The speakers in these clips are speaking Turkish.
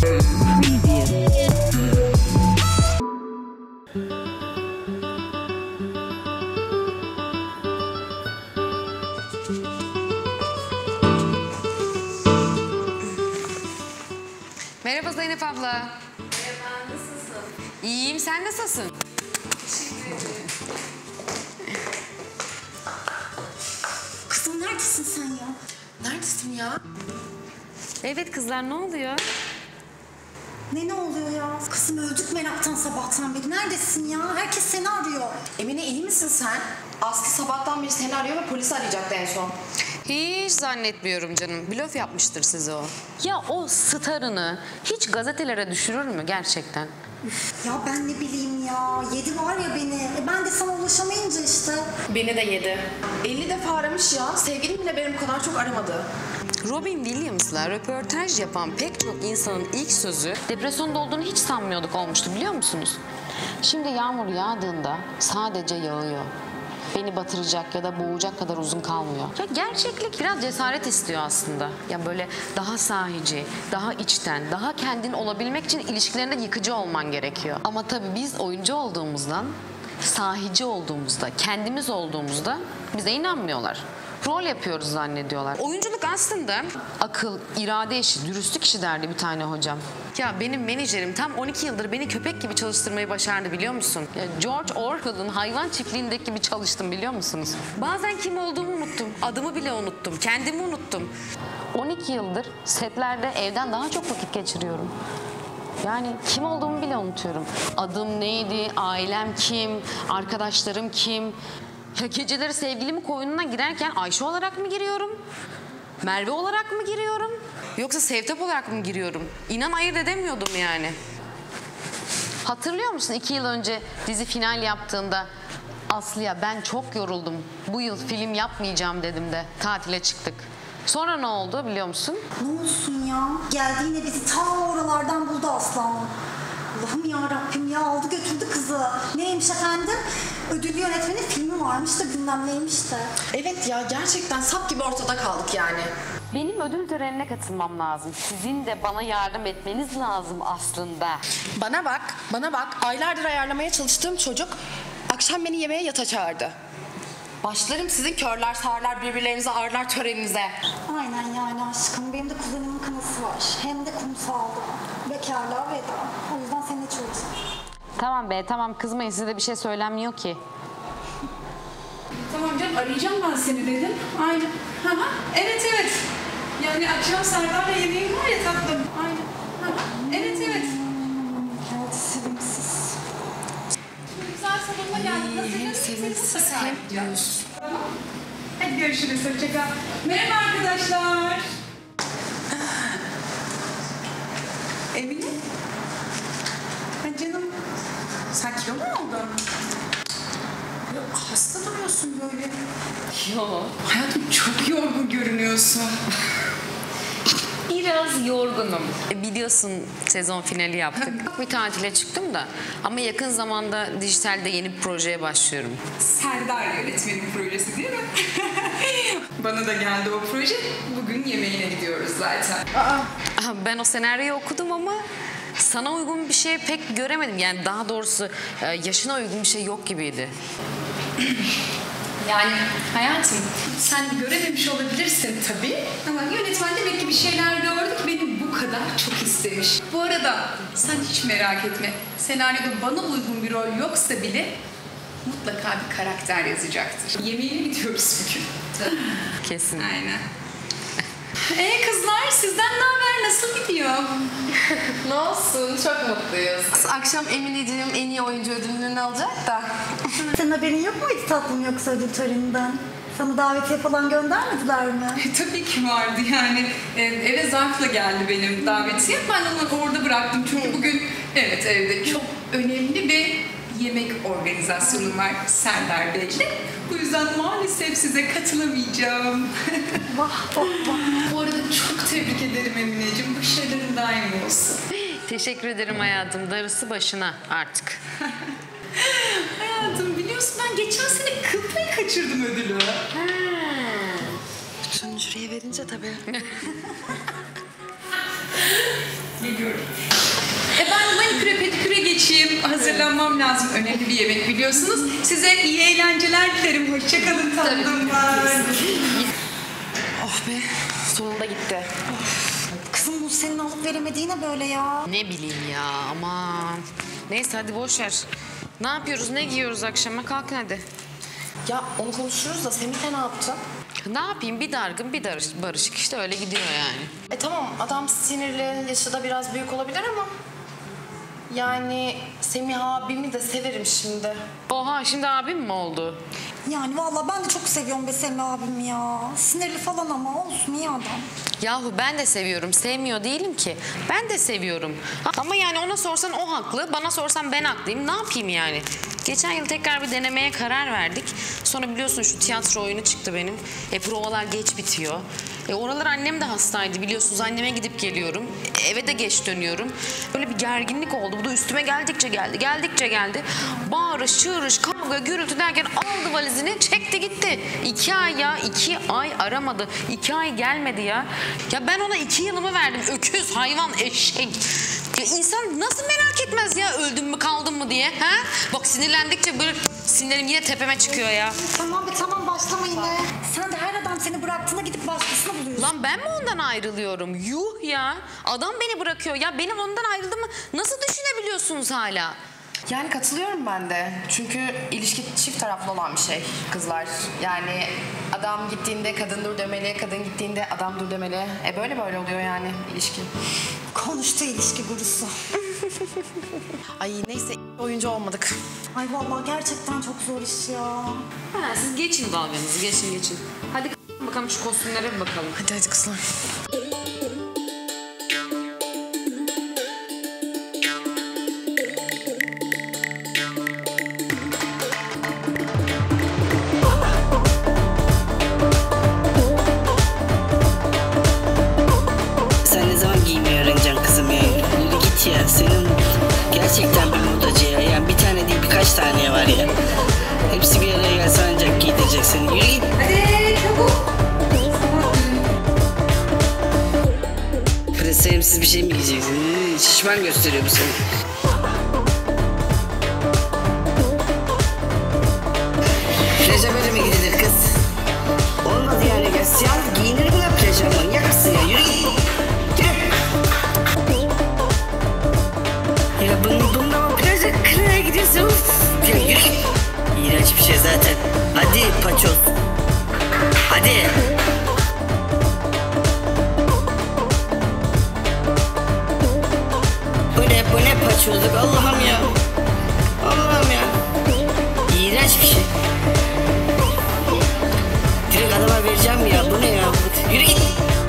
Merhaba Zeynep abla. Merhaba, nasılsın? İyiyim, sen nasılsın? Teşekkür ederim. Kızım neredesin sen ya? Neredesin ya? Evet kızlar, ne oluyor? Ne oluyor ya? Kızım öldük meraktan sabahtan beri. Neredesin ya? Herkes seni arıyor. Emine iyi misin sen? Aslı sabahtan beri seni arıyor ve polisi arayacaktı en son. Hiç zannetmiyorum canım. Blöf yapmıştır size o. Ya o starını hiç gazetelere düşürür mü gerçekten? Ya ben ne bileyim ya. Yedi var ya beni. Ben de sana ulaşamayınca işte. Beni de yedi. 50 defa aramış ya. Sevgilim bile benim kadar çok aramadı. Robin Williams'la röportaj yapan pek çok insanın ilk sözü depresyonda olduğunu hiç sanmıyorduk olmuştu, biliyor musunuz? Şimdi yağmur yağdığında sadece yağıyor. Beni batıracak ya da boğacak kadar uzun kalmıyor. Ya gerçeklik biraz cesaret istiyor aslında. Ya böyle daha sahici, daha içten, daha kendin olabilmek için ilişkilerinde yıkıcı olman gerekiyor. Ama tabii biz oyuncu olduğumuzdan, sahici olduğumuzda, kendimiz olduğumuzda bize inanmıyorlar. Rol yapıyoruz zannediyorlar. Oyunculuk aslında akıl, irade işi, dürüstlük işi derdi bir tane hocam. Ya benim menajerim tam 12 yıldır beni köpek gibi çalıştırmayı başardı, biliyor musun? Ya George Orwell'ın hayvan çiftliğindeki gibi çalıştım, biliyor musunuz? Bazen kim olduğumu unuttum, adımı bile unuttum, kendimi unuttum. 12 yıldır setlerde evden daha çok vakit geçiriyorum. Yani kim olduğumu bile unutuyorum. Adım neydi, ailem kim, arkadaşlarım kim? Ya geceleri sevgilimin koynuna girerken Ayşe olarak mı giriyorum? Merve olarak mı giriyorum? Yoksa Sevtap olarak mı giriyorum? İnan ayırt edemiyordum yani. Hatırlıyor musun 2 yıl önce dizi final yaptığında Aslı'ya ben çok yoruldum, bu yıl film yapmayacağım dedim de tatile çıktık. Sonra ne oldu biliyor musun? Ne olsun ya? Geldi yine bizi ta oralardan buldu aslanım. Allah'ım ya Rabbim ya, aldı götürdü kızı. Neymiş efendim? Ödüllü yönetmenin filmi varmış da bilmem neymiş de. Evet ya gerçekten sap gibi ortada kaldık yani. Benim ödül törenine katılmam lazım. Sizin de bana yardım etmeniz lazım aslında. Bana bak. Aylardır ayarlamaya çalıştığım çocuk akşam beni yemeğe yata çağırdı. Başlarım sizin körler sağırlar birbirlerinize ağırlar töreninize. Aynen yani aşkım. Benim de kuzenimin kınası var. Hem de kumsalda. Bekarlığa veda. O yüzden seni hiç uğraşamam. Tamam be, tamam, kızmayın, size bir şey söylenmiyor ki. Tamam canım, arayacağım ben seni dedim. Aynen. Hı hı. Evet. Yani akşam Serdar'la yemeğim var ya tatlım. Aynen. Hı hı. Evet. Evet, sevimsiz. Güzel salonuna geldik. Nasıl? Hem Tamam. Hadi görüşürüz. Hoşça kal. Merhaba arkadaşlar. Emine. Ha canım. Sen kilo mu oldun? Ya hasta duruyorsun böyle. Yo. Hayatım çok yorgun görünüyorsun. Biraz yorgunum. Biliyorsun sezon finali yaptık. Bir tatile çıktım da ama yakın zamanda dijitalde yeni bir projeye başlıyorum. Serdar yönetmenin projesi değil mi? Bana da geldi o proje. Bugün yemeğine gidiyoruz zaten. Ben o senaryoyu okudum ama sana uygun bir şey pek göremedim. Yani daha doğrusu yaşına uygun bir şey yok gibiydi. Yani hayatım sen görememiş olabilirsin tabii. Ama yönetmen demek ki bir şeyler gördü ki beni bu kadar çok istemiş. Bu arada sen hiç merak etme. Senaryoda bana uygun bir rol yoksa bile mutlaka bir karakter yazacaktır. Yemeğine gidiyoruz bugün. Kesin. Aynen. Kızlar sizden ne haber? Nasıl gidiyor? Ne olsun çok mutluyuz. Akşam Emineciğim en iyi oyuncu ödülünü alacak da. Senin haberin yok muydu tatlım yoksa ödül töreninden? Sana davetiye falan göndermediler mi? Tabii ki vardı yani. Eve zarfla geldi benim davetiye. Ben onu orada bıraktım çünkü bugün evet evde çok önemli bir yemek organizasyonum var Serdar Bey'le. Bu yüzden maalesef size katılamayacağım. Vah. Bu arada çok tebrik ederim Emineciğim. Başarıların daim olsun. Teşekkür ederim hayatım. Darısı başına artık. Hayatım biliyorsun ben geçen sene kıl payı kaçırdım ödülü. Şunu şuraya verince tabii. Geliyorum. Ben maniküre pediküre geçeyim. Hazırlanmam lazım. Önemli bir yemek biliyorsunuz. Size iyi eğlenceler dilerim. Hoşçakalın tatlımlar. Oh be, sonunda gitti. Kızım bu senin alıp veremediğine böyle ya. Ne bileyim ya aman. Neyse hadi boş ver. Ne yapıyoruz ne giyiyoruz akşama kalkın hadi. Ya onu konuşuruz da Semih'le ne yaptı? Ne yapayım bir dargın bir barışık işte öyle gidiyor yani. Tamam adam sinirli, yaşı da biraz büyük olabilir ama... Yani Semih abimi de severim şimdi. Oha şimdi abim mi oldu? Yani vallahi ben de çok seviyorum be Semih abim ya. Sinirli falan ama olsun iyi adam. Yahu ben de seviyorum. Sevmiyor değilim ki. Ben de seviyorum. Ama yani ona sorsan o haklı. Bana sorsan ben haklıyım. Ne yapayım yani? Geçen yıl tekrar bir denemeye karar verdik. Sonra biliyorsun şu tiyatro oyunu çıktı benim. Provalar geç bitiyor. Oralar annem de hastaydı biliyorsunuz. Anneme gidip geliyorum. Eve de geç dönüyorum. Böyle bir gerginlik oldu. Bu da üstüme geldikçe geldi. Geldikçe geldi. Bağırış, çığırış, kavga, gürültü derken aldı valizini çekti gitti. 2 ay ya. 2 ay aramadı. 2 ay gelmedi ya. Ya ben ona 2 yılımı verdim. Öküz, hayvan, eşek. Ya insan nasıl merak etmez ya öldüm mü kaldım mı diye. Ha? Bak sinirlendikçe böyle sinirlerim yine tepeme çıkıyor ya. Tamam be tamam başlama yine. Sen de her adam seni bıraktığında gidip başkasını buluyorsun. Lan ben mi ondan ayrılıyorum? Yuh ya. Adam beni bırakıyor. Ya benim ondan ayrıldığımı nasıl düşünebiliyorsunuz hala? Yani katılıyorum ben de. Çünkü ilişki çift taraflı olan bir şey kızlar. Yani adam gittiğinde kadın dur demeli, kadın gittiğinde adam dur demeli. Böyle oluyor yani ilişki. Konuştu ilişki gurusu. Ay neyse oyuncu olmadık. Ay vallahi gerçekten çok zor iş ya. Ha, siz geçin dalganızı. Geçin. Hadi bakalım şu kostümlere bir bakalım. Hadi kızlar. Sen ne zaman giymeyi öğreneceksin kızım ya? Yürü git ya. Senin gerçekten bir modacı ya. Yani bir tane değil birkaç tane var ya. Hepsi bir araya gelse ancak giydirecek seni. Yürü git. Hadi çabuk. Sevimsiz bir şey mi giyeceksin? Şişman gösteriyor bu seni. Plaja böyle mi gidilir kız? Olmadı yani ya. Siyah giyinir mi lan plaja? Manyak mısın ya? Yürü git. Yürü. Ya bununla mı plaja kıraya gidiyorsun? Ya yürü git. İğrenç bir şey zaten. Hadi paçoz. Hadi. Bu ne paçozluk Allah'ım ya. Allah'ım ya. İğrenç bir şey. Direkt adama vereceğim ya. Bu ne ya? Yürü git.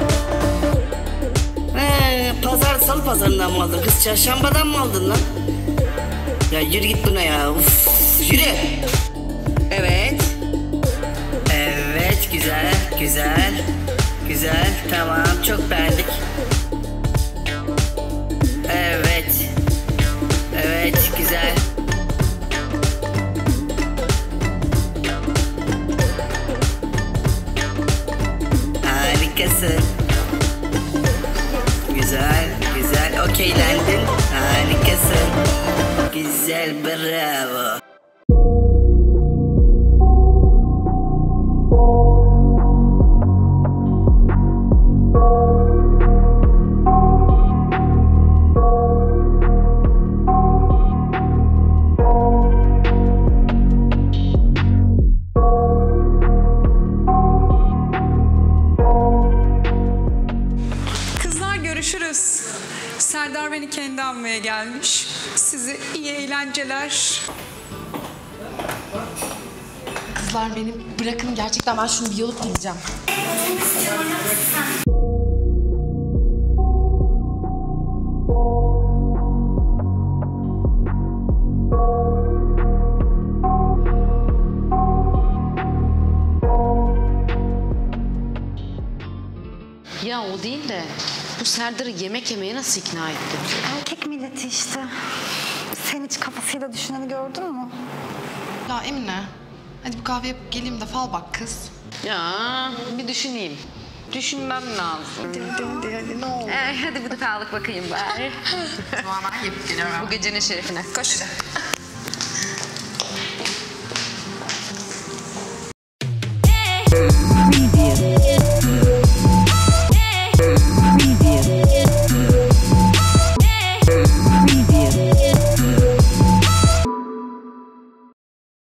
Salı pazarından mı aldın? Kız çarşambadan mı aldın lan? Ya yürü git buna ya. Uf, yürü. Evet. Evet güzel. Tamam çok beğendik. Evet güzel. Harikasın. Güzel okeylendin. Harikasın. Güzel bravo. Kızlar görüşürüz. Serdar beni kendi almaya gelmiş. Size iyi eğlenceler. Kızlar beni bırakın gerçekten ben şunu bir yolup gideceğim. Ya o değil de bu Serdar'ı yemek yemeye nasıl ikna ettin? Erkek milleti işte. Sen hiç kafasıyla düşüneni gördün mü? Ya Emine hadi bir kahve yapıp geleyim de fal bak kız. Ya bir düşüneyim. Düşünmem lazım. Hadi ne olur. Hadi gıdık aldık bakayım bari. Tamamen yapıp geliyorum. Bu gecenin şerefine. Koş. Hadi.